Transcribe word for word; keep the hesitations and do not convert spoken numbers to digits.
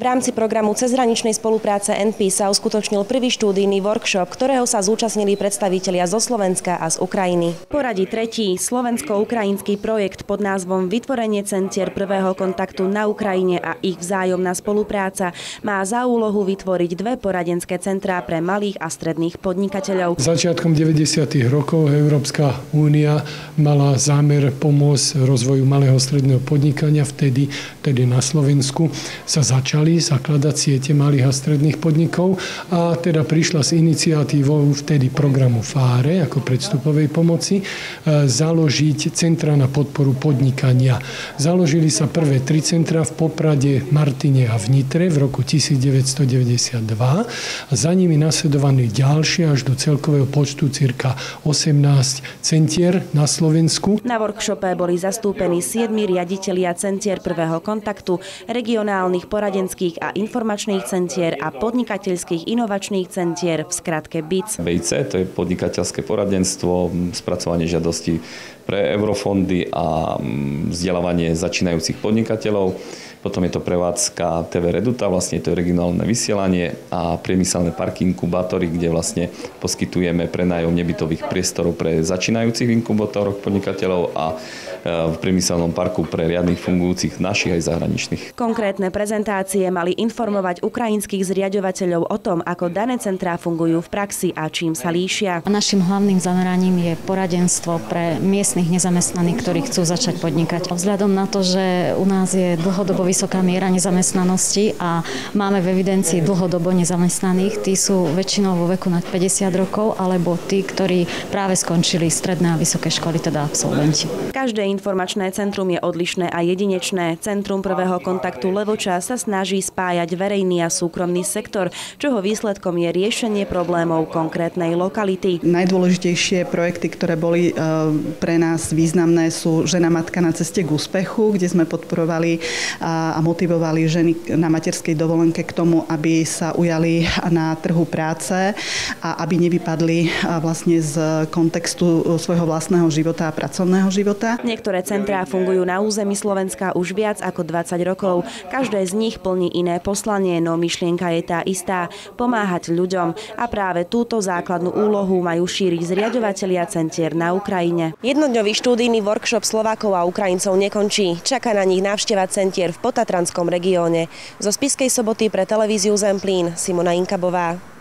V rámci programu cezhraničnej spolupráce en pé sa uskutočnil prvý štúdijný workshop, ktorého sa zúčastnili predstavitelia zo Slovenska a z Ukrajiny. Poradí tretí slovensko-ukrajinský projekt pod názvom Vytvorenie centier prvého kontaktu na Ukrajine a ich vzájomná spolupráca má za úlohu vytvoriť dve poradenské centrá pre malých a stredných podnikateľov. Začiatkom deväťdesiatych rokov Európska únia mala zámer pomôcť rozvoju malého stredného podnikania. Vtedy, vtedy na Slovensku sa začali zakladať siete malých a stredných podnikov a teda prišla s iniciatívou vtedy programu FÁRE ako predstupovej pomoci založiť centra na podporu podnikania. Založili sa prvé tri centra v Poprade, Martine a v Nitre v roku devätnásťstodeväťdesiatdva a za nimi nasledovali ďalšie až do celkového počtu cirka osemnásť centier na Slovensku. Na workshope boli zastúpení siedmi riaditelia centier prvého kontaktu, regionálnych poradenských a informačných centier a podnikateľských inovačných centier, v skratke bé í cé. vé í cé to je podnikateľské poradenstvo, spracovanie žiadostí pre eurofondy a vzdelávanie začínajúcich podnikateľov. Potom je to prevádzka té vé Reduta, vlastne to je regionálne vysielanie a priemyselné parky inkubátory, kde vlastne poskytujeme prenájom nebytových priestorov pre začínajúcich inkubátorov podnikateľov a v priemyselnom parku pre riadnych fungujúcich našich aj zahraničných. Konkrétne prezentácie mali informovať ukrajinských zriaďovateľov o tom, ako dané centrá fungujú v praxi a čím sa líšia. Naším hlavným zameraním je poradenstvo pre miestnych nezamestnaných, ktorí chcú začať podnikať. Vzhľadom na to, že u nás je dlhodobo vysoká miera nezamestnanosti a máme v evidencii dlhodobo nezamestnaných, tí sú väčšinou vo veku nad päťdesiat rokov alebo tí, ktorí práve skončili stredné a vysoké školy, teda absolventi. Každé informačné centrum je odlišné a jedinečné. Centrum prvého kontaktu Levoča sa snaží spájať verejný a súkromný sektor, čoho výsledkom je riešenie problémov konkrétnej lokality. Najdôležitejšie projekty, ktoré boli pre nás významné, sú Žena matka na ceste k úspechu, kde sme podporovali a motivovali ženy na materskej dovolenke k tomu, aby sa ujali na trhu práce a aby nevypadli vlastne z kontextu svojho vlastného života a pracovného života. Niektoré centrá fungujú na území Slovenska už viac ako dvadsať rokov. Každé z nich plní iné poslanie, no myšlienka je tá istá – pomáhať ľuďom. A práve túto základnú úlohu majú šíriť zriaďovatelia centier na Ukrajine. Jednodňový štúdijný workshop Slovákov a Ukrajincov nekončí. Čaká na nich návšteva centier v Potatranskom regióne. Zo Spišskej Soboty pre televíziu Zemplín Simona Inkabová.